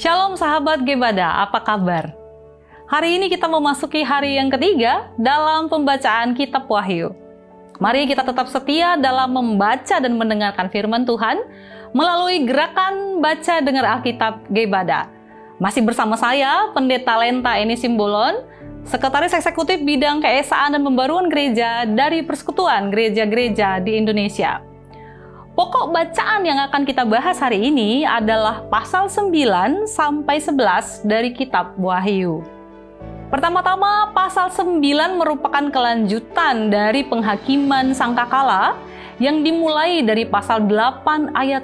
Shalom sahabat Gebada, apa kabar? Hari ini kita memasuki hari yang ketiga dalam pembacaan kitab Wahyu. Mari kita tetap setia dalam membaca dan mendengarkan firman Tuhan melalui gerakan baca dengar Alkitab Gebada. Masih bersama saya, Pendeta Lenta Eni Simbolon, Sekretaris Eksekutif Bidang Keesaan dan Pembaruan Gereja dari Persekutuan Gereja-Gereja di Indonesia. Pokok bacaan yang akan kita bahas hari ini adalah pasal 9 sampai 11 dari kitab Wahyu. Pertama-tama, pasal 9 merupakan kelanjutan dari penghakiman sangkakala yang dimulai dari pasal 8 ayat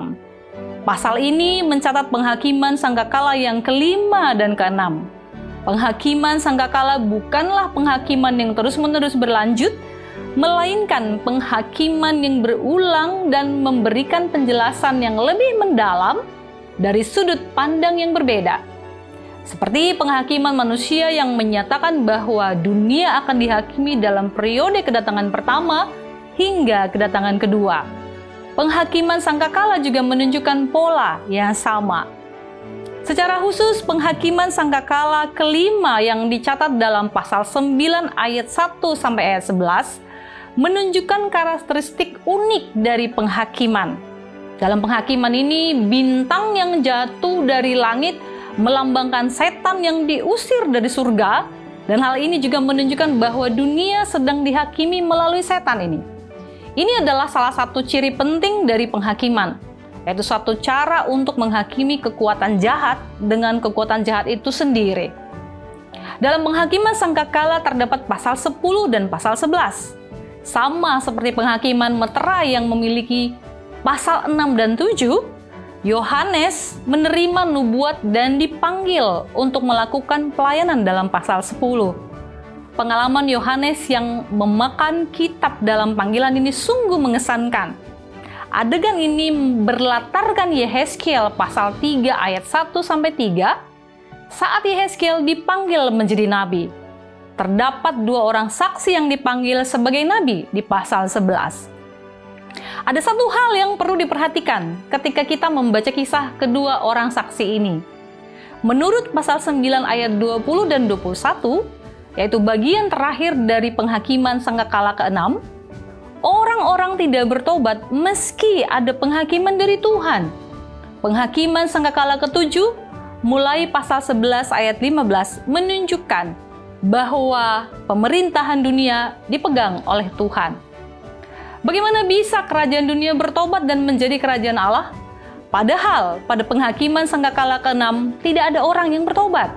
6. Pasal ini mencatat penghakiman sangkakala yang kelima dan keenam. Penghakiman sangkakala bukanlah penghakiman yang terus-menerus berlanjut, melainkan penghakiman yang berulang dan memberikan penjelasan yang lebih mendalam dari sudut pandang yang berbeda. Seperti penghakiman manusia yang menyatakan bahwa dunia akan dihakimi dalam periode kedatangan pertama hingga kedatangan kedua. Penghakiman sangkakala juga menunjukkan pola yang sama. Secara khusus, penghakiman sangkakala kelima yang dicatat dalam pasal 9 ayat 1 sampai ayat 11 menunjukkan karakteristik unik dari penghakiman. Dalam penghakiman ini, bintang yang jatuh dari langit melambangkan setan yang diusir dari surga, dan hal ini juga menunjukkan bahwa dunia sedang dihakimi melalui setan ini. Ini adalah salah satu ciri penting dari penghakiman, yaitu suatu cara untuk menghakimi kekuatan jahat dengan kekuatan jahat itu sendiri. Dalam penghakiman sangkakala terdapat pasal 10 dan pasal 11. Sama seperti penghakiman meterai yang memiliki pasal 6 dan 7, Yohanes menerima nubuat dan dipanggil untuk melakukan pelayanan dalam pasal 10. Pengalaman Yohanes yang memakan kitab dalam panggilan ini sungguh mengesankan. Adegan ini berlatarkan Yehezkiel pasal 3 ayat 1-3 saat Yehezkiel dipanggil menjadi nabi. Terdapat dua orang saksi yang dipanggil sebagai nabi di pasal 11. Ada satu hal yang perlu diperhatikan ketika kita membaca kisah kedua orang saksi ini. Menurut pasal 9 ayat 20 dan 21, yaitu bagian terakhir dari penghakiman sangkakala ke-6, orang-orang tidak bertobat meski ada penghakiman dari Tuhan. Penghakiman sangkakala ke-7 mulai pasal 11 ayat 15 menunjukkan bahwa pemerintahan dunia dipegang oleh Tuhan. Bagaimana bisa kerajaan dunia bertobat dan menjadi kerajaan Allah? Padahal pada penghakiman sangkakala ke-6 tidak ada orang yang bertobat.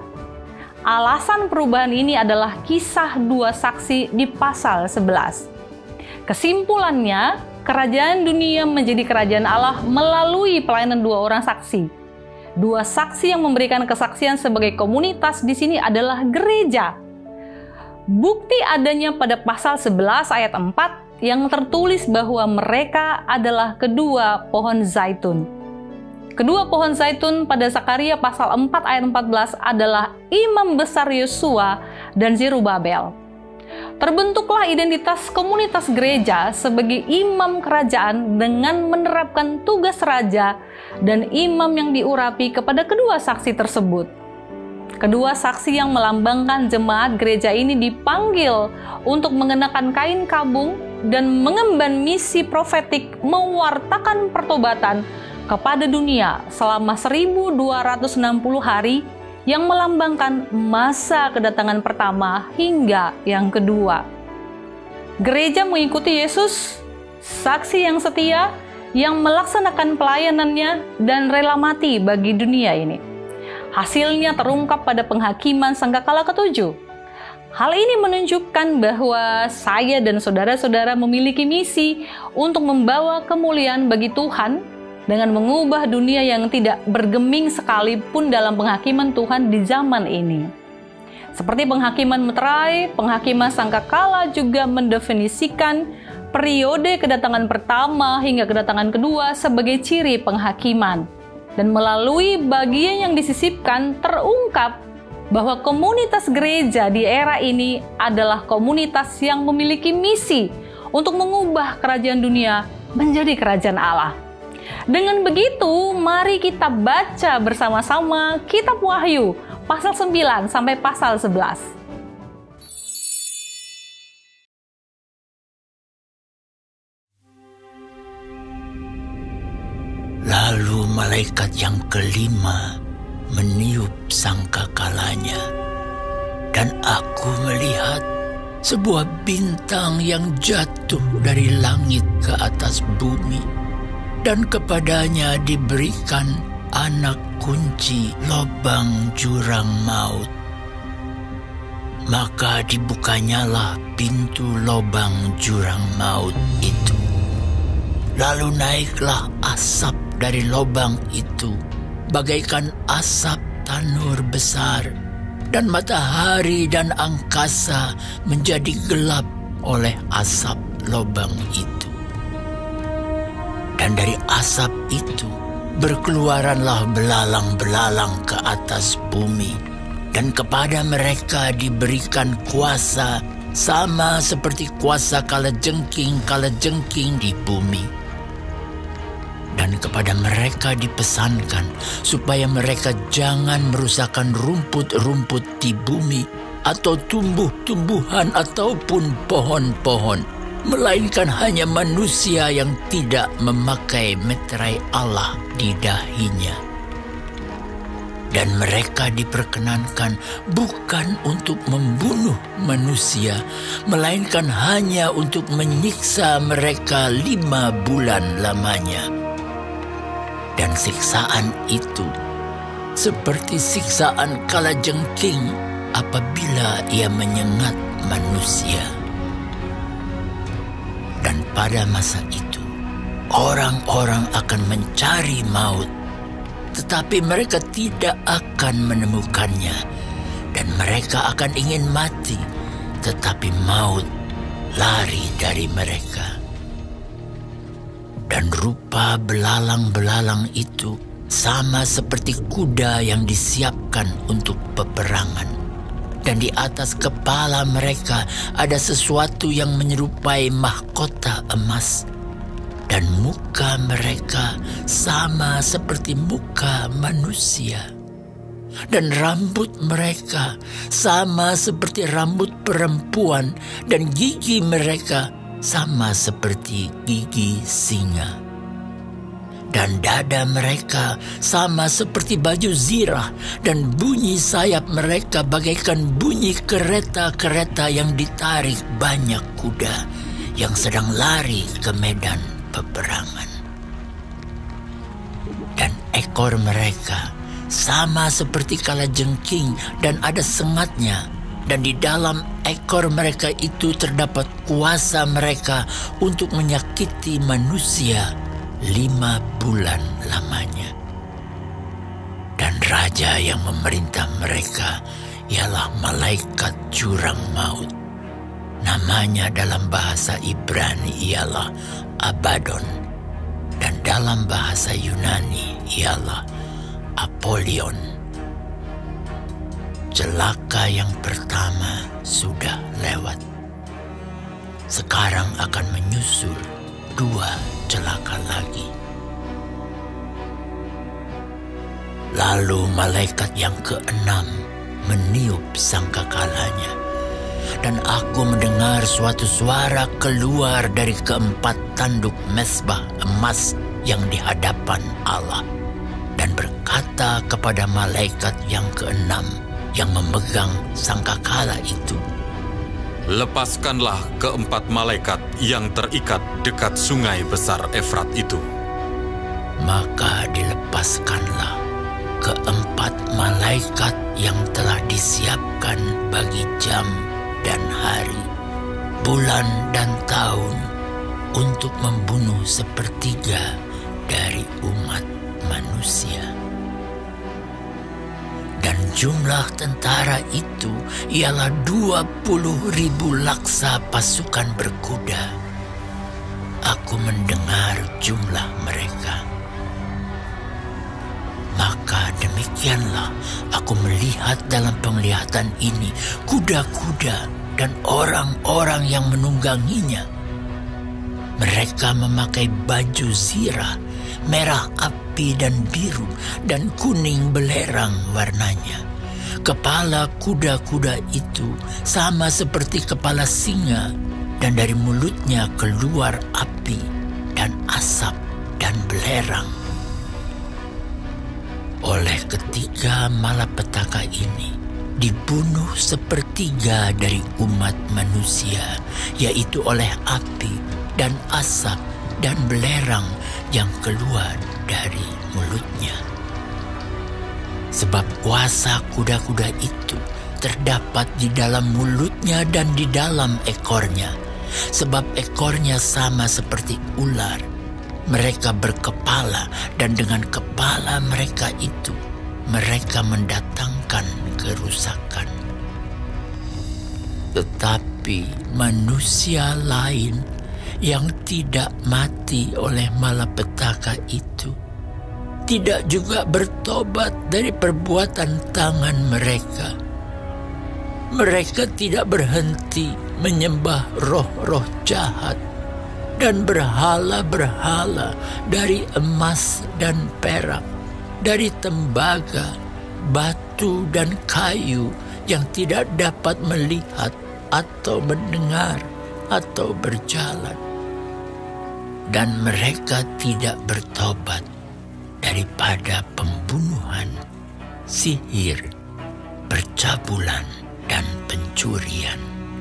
Alasan perubahan ini adalah kisah dua saksi di pasal 11. Kesimpulannya, kerajaan dunia menjadi kerajaan Allah melalui pelayanan dua orang saksi. Dua saksi yang memberikan kesaksian sebagai komunitas di sini adalah gereja. Bukti adanya pada pasal 11 ayat 4 yang tertulis bahwa mereka adalah kedua pohon zaitun. Kedua pohon zaitun pada Zakaria pasal 4 ayat 14 adalah imam besar Yosua dan Zerubabel. Terbentuklah identitas komunitas gereja sebagai imam kerajaan dengan menerapkan tugas raja dan imam yang diurapi kepada kedua saksi tersebut. Kedua saksi yang melambangkan jemaat gereja ini dipanggil untuk mengenakan kain kabung dan mengemban misi profetik mewartakan pertobatan kepada dunia selama 1260 hari yang melambangkan masa kedatangan pertama hingga yang kedua. Gereja mengikuti Yesus, saksi yang setia, yang melaksanakan pelayanannya dan rela mati bagi dunia ini. Hasilnya terungkap pada penghakiman sangkakala ke-7. Hal ini menunjukkan bahwa saya dan saudara-saudara memiliki misi untuk membawa kemuliaan bagi Tuhan dengan mengubah dunia yang tidak bergeming sekalipun dalam penghakiman Tuhan di zaman ini. Seperti penghakiman meterai, penghakiman sangkakala juga mendefinisikan periode kedatangan pertama hingga kedatangan kedua sebagai ciri penghakiman. Dan melalui bagian yang disisipkan terungkap bahwa komunitas gereja di era ini adalah komunitas yang memiliki misi untuk mengubah kerajaan dunia menjadi kerajaan Allah. Dengan begitu, mari kita baca bersama-sama Kitab Wahyu, pasal 9 sampai pasal 11. Lalu malaikat yang kelima meniup sangkakalanya, dan aku melihat sebuah bintang yang jatuh dari langit ke atas bumi, dan kepadanya diberikan anak kunci lobang jurang maut. Maka dibukanyalah pintu lobang jurang maut itu. Lalu naiklah asap dari lobang itu, bagaikan asap tanur besar, dan matahari dan angkasa menjadi gelap oleh asap lobang itu. Dan dari asap itu berkeluaranlah belalang-belalang ke atas bumi, dan kepada mereka diberikan kuasa sama seperti kuasa kalajengking di bumi. Dan kepada mereka dipesankan supaya mereka jangan merusakkan rumput-rumput di bumi atau tumbuh-tumbuhan ataupun pohon-pohon, melainkan hanya manusia yang tidak memakai meterai Allah di dahinya. Dan mereka diperkenankan bukan untuk membunuh manusia, melainkan hanya untuk menyiksa mereka 5 bulan lamanya. Dan siksaan itu seperti siksaan kalajengking apabila ia menyengat manusia. Dan pada masa itu, orang-orang akan mencari maut, tetapi mereka tidak akan menemukannya. Dan mereka akan ingin mati, tetapi maut lari dari mereka. Dan rupa belalang-belalang itu sama seperti kuda yang disiapkan untuk peperangan. Dan di atas kepala mereka ada sesuatu yang menyerupai mahkota emas. Dan muka mereka sama seperti muka manusia. Dan rambut mereka sama seperti rambut perempuan, dan gigi mereka sama seperti gigi singa. Dan dada mereka sama seperti baju zirah, dan bunyi sayap mereka bagaikan bunyi kereta-kereta yang ditarik banyak kuda yang sedang lari ke medan peperangan. Dan ekor mereka sama seperti kalajengking dan ada sengatnya. Dan di dalam ekor mereka itu terdapat kuasa mereka untuk menyakiti manusia 5 bulan lamanya. Dan raja yang memerintah mereka ialah malaikat jurang maut. Namanya dalam bahasa Ibrani ialah Abaddon, dan dalam bahasa Yunani ialah Apollyon. Celaka yang pertama sudah lewat. Sekarang akan menyusul 2 celaka lagi. Lalu malaikat yang ke-6 meniup sangkakalanya, dan aku mendengar suatu suara keluar dari ke-4 tanduk mezbah emas yang di hadapan Allah, dan berkata kepada malaikat yang ke-6 yang memegang sangkakala itu, "Lepaskanlah ke-4 malaikat yang terikat dekat sungai besar Efrat itu." Maka dilepaskanlah ke-4 malaikat yang telah disiapkan bagi jam dan hari, bulan dan tahun, untuk membunuh 1/3 dari umat manusia. Dan jumlah tentara itu ialah 20.000 laksa pasukan berkuda. Aku mendengar jumlah mereka. Maka demikianlah aku melihat dalam penglihatan ini kuda-kuda dan orang-orang yang menungganginya. Mereka memakai baju zirah merah api dan biru, dan kuning belerang warnanya. Kepala kuda-kuda itu sama seperti kepala singa, dan dari mulutnya keluar api dan asap dan belerang. Oleh ketiga malapetaka ini dibunuh sepertiga dari umat manusia, yaitu oleh api dan asap dan belerang yang keluar dari mulutnya. Sebab kuasa kuda-kuda itu terdapat di dalam mulutnya dan di dalam ekornya. Sebab ekornya sama seperti ular. Mereka berkepala, dan dengan kepala mereka itu mereka mendatangkan kerusakan. Tetapi manusia lain yang tidak mati oleh malapetaka itu tidak juga bertobat dari perbuatan tangan mereka. Mereka tidak berhenti menyembah roh-roh jahat dan berhala-berhala dari emas dan perak, dari tembaga, batu dan kayu yang tidak dapat melihat atau mendengar atau berjalan. Dan mereka tidak bertobat daripada pembunuhan, sihir, percabulan, dan pencurian.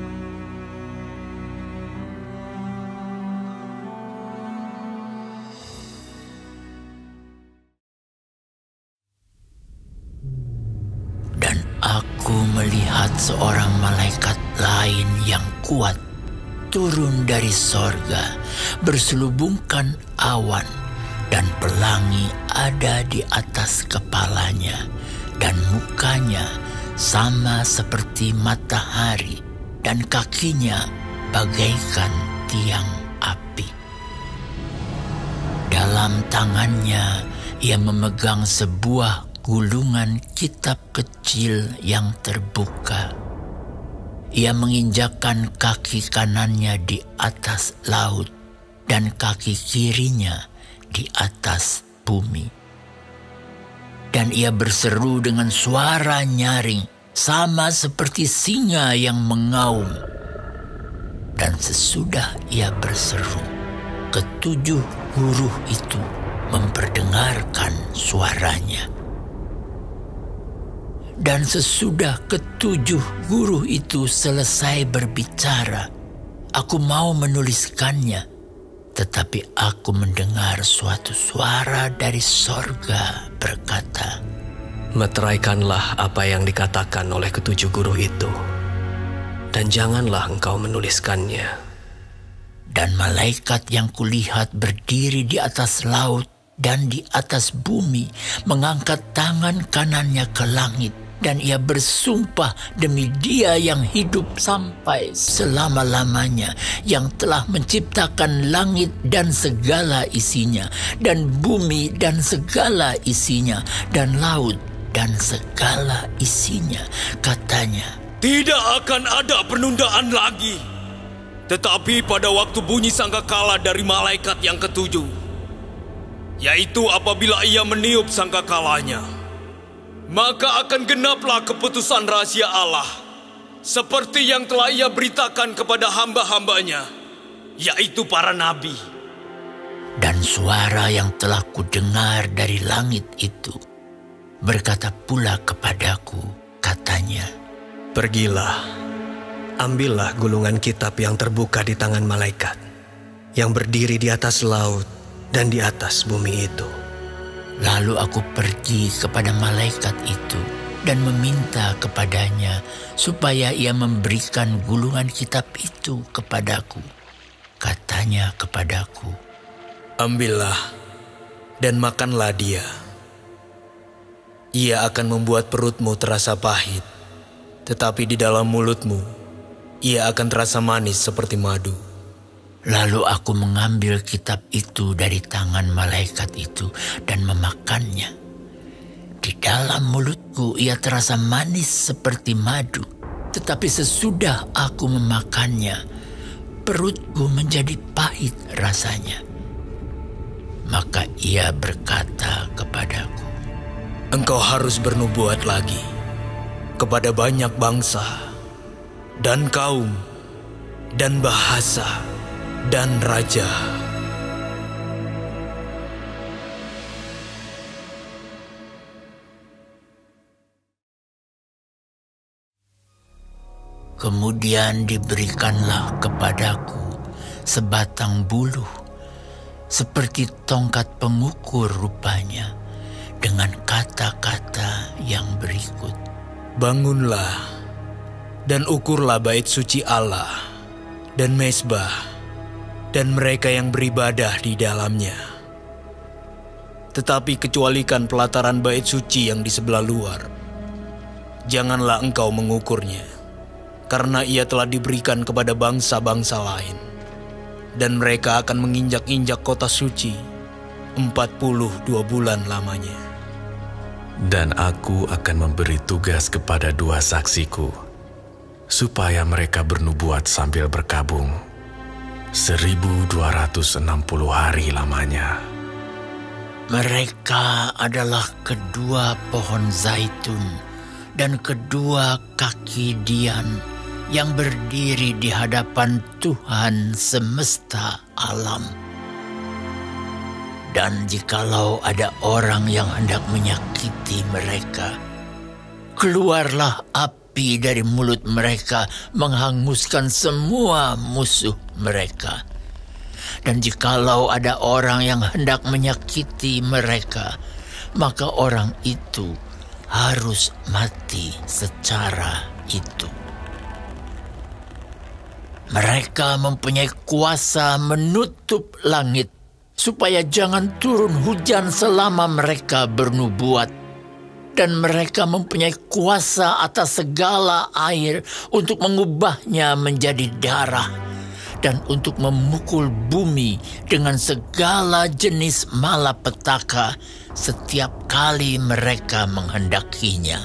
Dan aku melihat seorang malaikat lain yang kuat turun dari sorga, berselubungkan awan, dan pelangi ada di atas kepalanya, dan mukanya sama seperti matahari, dan kakinya bagaikan tiang api. Dalam tangannya ia memegang sebuah gulungan kitab kecil yang terbuka. Ia menginjakkan kaki kanannya di atas laut, dan kaki kirinya di atas bumi. Dan ia berseru dengan suara nyaring, sama seperti singa yang mengaum. Dan sesudah ia berseru, ketujuh guruh itu memperdengarkan suaranya. Dan sesudah ketujuh guru itu selesai berbicara, aku mau menuliskannya, tetapi aku mendengar suatu suara dari sorga berkata, meteraikanlah apa yang dikatakan oleh ketujuh guru itu, dan janganlah engkau menuliskannya. Dan malaikat yang kulihat berdiri di atas laut dan di atas bumi mengangkat tangan kanannya ke langit, dan ia bersumpah demi Dia yang hidup sampai selama-lamanya, yang telah menciptakan langit dan segala isinya, dan bumi dan segala isinya, dan laut dan segala isinya. Katanya, tidak akan ada penundaan lagi, tetapi pada waktu bunyi sangkakala dari malaikat yang ketujuh, yaitu apabila ia meniup sangkakalanya, maka akan genaplah keputusan rahasia Allah, seperti yang telah ia beritakan kepada hamba-hambanya, yaitu para nabi. Dan suara yang telah kudengar dari langit itu berkata pula kepadaku, katanya, pergilah, ambillah gulungan kitab yang terbuka di tangan malaikat, yang berdiri di atas laut dan di atas bumi itu. Lalu aku pergi kepada malaikat itu dan meminta kepadanya supaya ia memberikan gulungan kitab itu kepadaku. Katanya kepadaku, ambillah dan makanlah dia. Ia akan membuat perutmu terasa pahit, tetapi di dalam mulutmu ia akan terasa manis seperti madu. Lalu aku mengambil kitab itu dari tangan malaikat itu dan memakannya. Di dalam mulutku ia terasa manis seperti madu, tetapi sesudah aku memakannya, perutku menjadi pahit rasanya. Maka ia berkata kepadaku, engkau harus bernubuat lagi kepada banyak bangsa dan kaum dan bahasa dan raja. Kemudian diberikanlah kepadaku sebatang buluh, seperti tongkat pengukur rupanya, dengan kata-kata yang berikut. Bangunlah dan ukurlah bait suci Allah dan mezbah dan mereka yang beribadah di dalamnya. Tetapi kecualikan pelataran bait suci yang di sebelah luar. Janganlah engkau mengukurnya, karena ia telah diberikan kepada bangsa-bangsa lain, dan mereka akan menginjak-injak kota suci 42 bulan lamanya. Dan aku akan memberi tugas kepada 2 saksiku, supaya mereka bernubuat sambil berkabung 1260 hari lamanya. Mereka adalah kedua pohon zaitun dan kedua kaki dian yang berdiri di hadapan Tuhan semesta alam. Dan jikalau ada orang yang hendak menyakiti mereka, keluarlah api dari mulut mereka menghanguskan semua musuh mereka. Dan jikalau ada orang yang hendak menyakiti mereka, maka orang itu harus mati secara itu. Mereka mempunyai kuasa menutup langit, supaya jangan turun hujan selama mereka bernubuat. Dan mereka mempunyai kuasa atas segala air untuk mengubahnya menjadi darah, dan untuk memukul bumi dengan segala jenis malapetaka setiap kali mereka menghendakinya.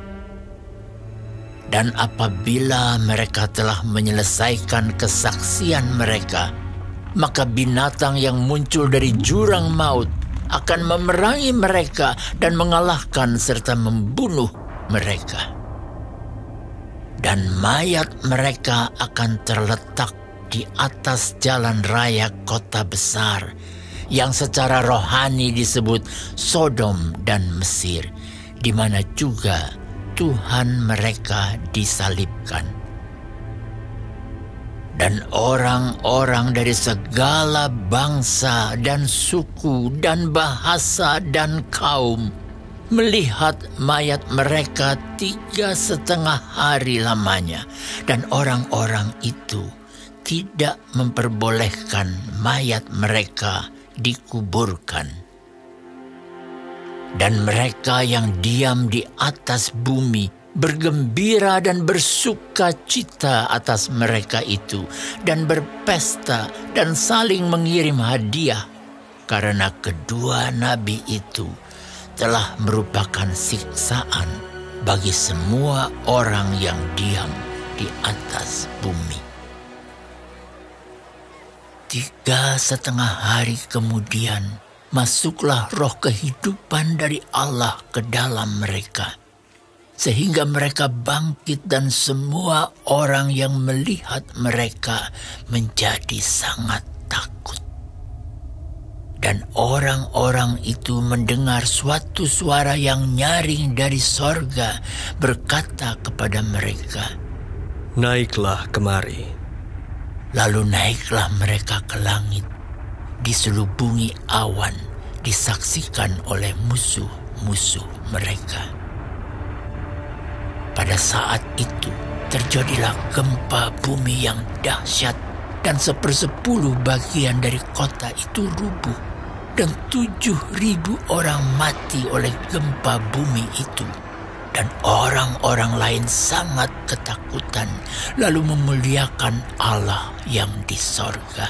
Dan apabila mereka telah menyelesaikan kesaksian mereka, maka binatang yang muncul dari jurang maut akan memerangi mereka dan mengalahkan serta membunuh mereka. Dan mayat mereka akan terletak di atas jalan raya kota besar, yang secara rohani disebut Sodom dan Mesir, di mana juga Tuhan mereka disalibkan. Dan orang-orang dari segala bangsa dan suku dan bahasa dan kaum melihat mayat mereka 3,5 hari lamanya. Dan orang-orang itu tidak memperbolehkan mayat mereka dikuburkan. Dan mereka yang diam di atas bumi bergembira dan bersuka cita atas mereka itu, dan berpesta dan saling mengirim hadiah, karena kedua nabi itu telah merupakan siksaan bagi semua orang yang diam di atas bumi. 3,5 hari kemudian masuklah roh kehidupan dari Allah ke dalam mereka, sehingga mereka bangkit, dan semua orang yang melihat mereka menjadi sangat takut. Dan orang-orang itu mendengar suatu suara yang nyaring dari sorga berkata kepada mereka, "Naiklah kemari." Lalu naiklah mereka ke langit, diselubungi awan, disaksikan oleh musuh-musuh mereka. Pada saat itu terjadilah gempa bumi yang dahsyat, dan 1/10 bagian dari kota itu rubuh, dan 7.000 orang mati oleh gempa bumi itu. Dan orang-orang lain sangat ketakutan, lalu memuliakan Allah yang di sorga.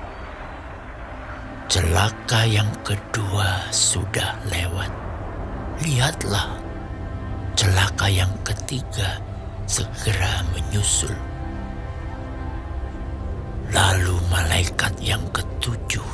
Celaka yang kedua sudah lewat. Lihatlah, celaka yang ketiga segera menyusul. Lalu malaikat yang ketujuh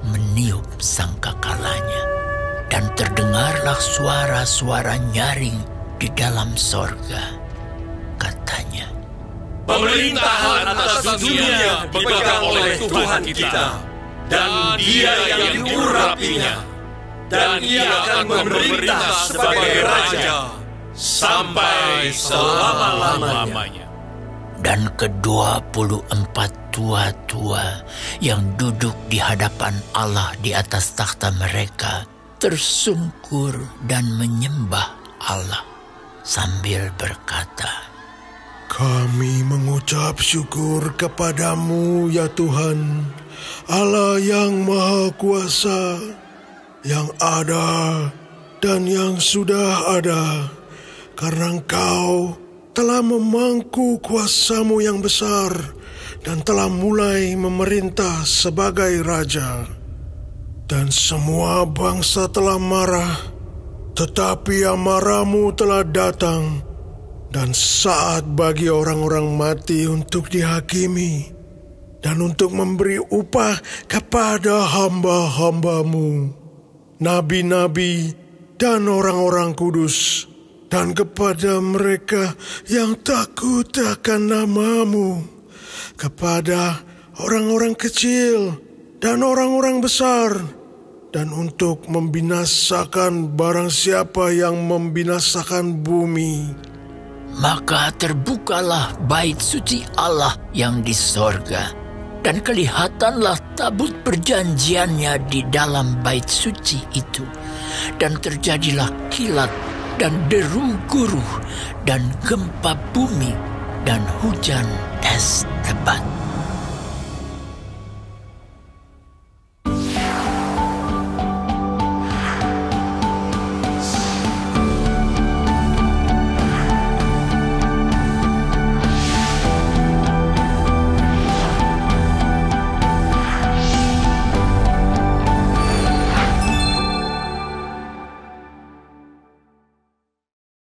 meniup sangkakalanya, dan terdengarlah suara-suara nyaring di dalam sorga. Katanya, Pemerintahan atas dunia dipegang oleh Tuhan kita, dan Dia yang diurapinya, dan Ia akan memerintah sebagai Raja sampai selama-lamanya. dan ke-24 tua-tua yang duduk di hadapan Allah di atas takhta mereka tersungkur dan menyembah Allah sambil berkata, Kami mengucap syukur kepadamu ya Tuhan, Allah yang Maha Kuasa, yang ada dan yang sudah ada, karena Engkau telah memangku kuasamu yang besar dan telah mulai memerintah sebagai Raja. Dan semua bangsa telah marah, tetapi amarahmu telah datang, dan saat bagi orang-orang mati untuk dihakimi, dan untuk memberi upah kepada hamba-hambamu, nabi-nabi dan orang-orang kudus, dan kepada mereka yang takut akan namamu, kepada orang-orang kecil dan orang-orang besar, dan untuk membinasakan barang siapa yang membinasakan bumi. Maka terbukalah bait suci Allah yang di sorga, dan kelihatanlah tabut perjanjiannya di dalam bait suci itu. Dan terjadilah kilat dan deru guruh dan gempa bumi dan hujan es lebat.